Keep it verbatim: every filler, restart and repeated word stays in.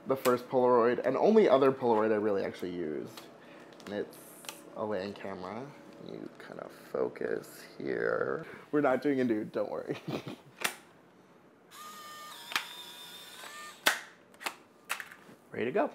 the first Polaroid and only other Polaroid I really actually used. And it's a land camera. You kind of focus here. We're not doing a nude, don't worry. Ready to go.